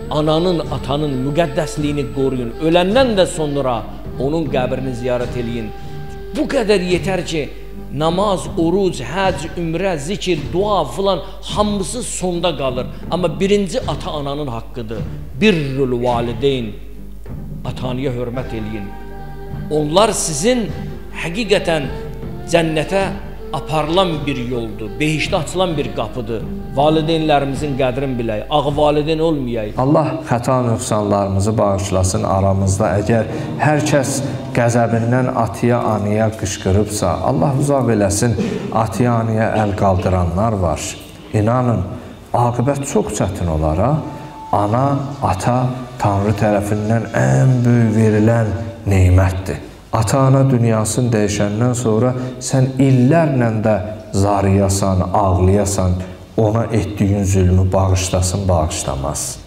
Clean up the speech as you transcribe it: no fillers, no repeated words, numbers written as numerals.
ananın, atanın müqəddəsliyini qoruyun. Öləndən də sonra onun qəbrini ziyarət eləyin. Bu qədər yetər ki, namaz, oruc, həc, ümrə, zikir, dua filan hamısı sonda qalır. Amma birinci ata-ananın haqqıdır. Birrul valideyn. Ata-anaya hörmət eləyin. Onlar sizin həqiqətən cənnətə aparılan bir yoldur, behişdə açılan bir qapıdır. Valideynlərimizin qədrini bilək, ağ valideyn olmayaq. Allah xəta nöqsanlarımızı bağışlasın aramızda. Əgər hər kəs qəzəbindən atıya, anaya qışqırıbsa, Allah uzaq eləsin, atıya, anaya əl qaldıranlar var. İnanın, aqibət çox çətin olar. Ana, ata Tanrı tərəfindən ən böyük verilən neymətdir. Ata-ana dünyasını dəyişəndən sonra sən illərlə də zarıyasan, ağlayasan, ona etdiyin zülmü bağışlasın, bağışlamaz.